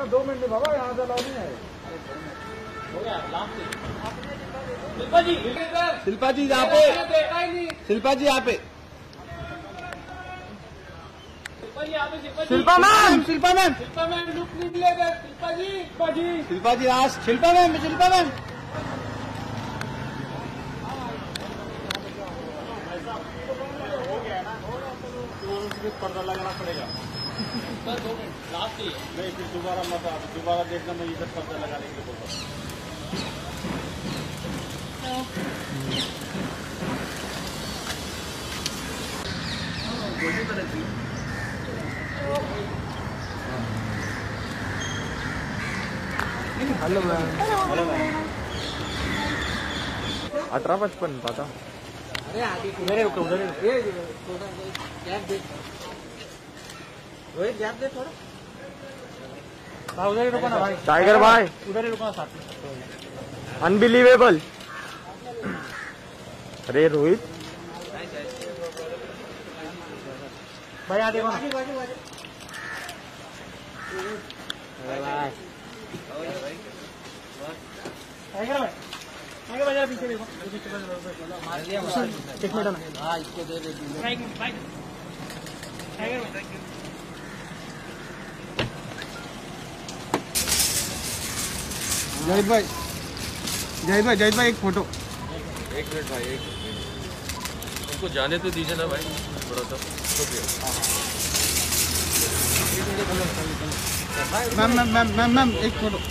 2 minute में बाबा, यहाँ से अलाउ नहीं है। हो गया लास्ट। शिल्पा जी, शिल्पा जी यहाँ पे, शिल्पा जी यहाँ पे, Shilpa ma'am, Shilpa ma'am, Shilpa ma'am look निकलेगा। Shilpa ji, Shilpa ji, Shilpa ji last, Shilpa ma'am, Shilpa ma'am. हो गया ना, तो पर्दा लगाना पड़ेगा सर। 2 मिनट लास्ट ही नहीं, फिर दोबारा मत, दोबारा देखना, मैं इधर पर्दा लगा लेंगे बोल। Hello ma'am, hello ma'am. 1855 पता। अरे आगे उधर उधर गैप दे, रोहित गैप दे थोड़ा। उधर ही रुको ना भाई, टाइगर भाई उधर ही रुको ना साथ में। अनबिलीवेबल। अरे रोहित भाई आ देखो ना। टाइगर भाई, टाइगर भाई पीछे देखो, एक मिनट ना। हाँ इसको दे दे टाइगर भाई। जाहिद भाई, जाहिद भाई, जाहिद भाई एक फोटो। 1 मिनट भाई, 1 मिनट उनको जाने तो दीजिए ना भाई थोड़ा सा। Ma'am ma'am ma'am ma'am ma'am एक फोटो।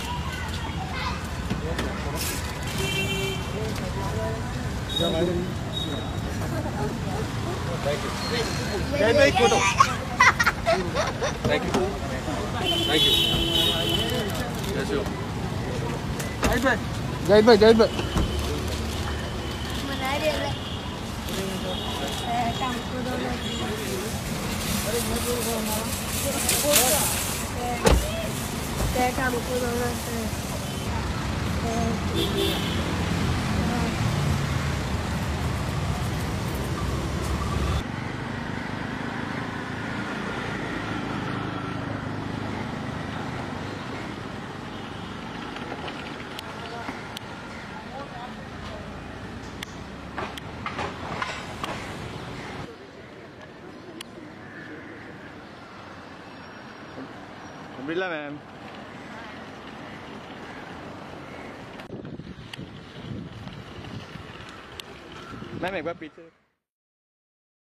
जय भाई photo. Thank you, thank you. कैसे हो जय भाई, जय भाई, जय भाई। बिरला मैम, मैम एक बार पीछे।